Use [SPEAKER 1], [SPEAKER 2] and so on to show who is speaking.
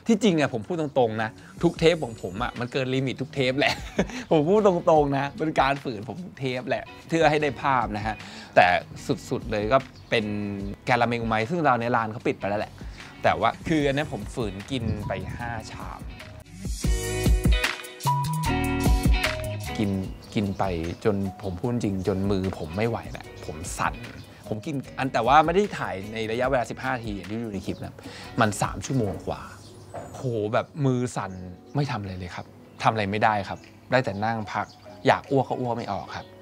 [SPEAKER 1] ที่จริงอะผมพูดตรงๆนะทุกเทปของผมอะมันเกินลิมิตทุกเทปแหละ ผมพูดตรงๆนะเป็นการฝืนผมทุกเทปแหละเพื่อให้ได้ภาพนะฮะแต่สุดๆเลยก็เป็นแกลาเมงไมซึ่งเราในร้านเขาปิดไปแล้วแหละแต่ว่าคืออันนี้ผมฝืนกินไป5 ชามกินไปจนผมพูดจริงจนมือผมไม่ไหวแล้วผมสั่นผมกินแต่ว่าไม่ได้ถ่ายในระยะเวลา15 นาทีที่อยู่ในคลิปนะมัน3 ชั่วโมงกว่าโหแบบมือสั่นไม่ทำอะไรเลยครับทำอะไรไม่ได้ครับได้แต่นั่งพักอยากอ้วกก็อ้วกไม่ออกครับ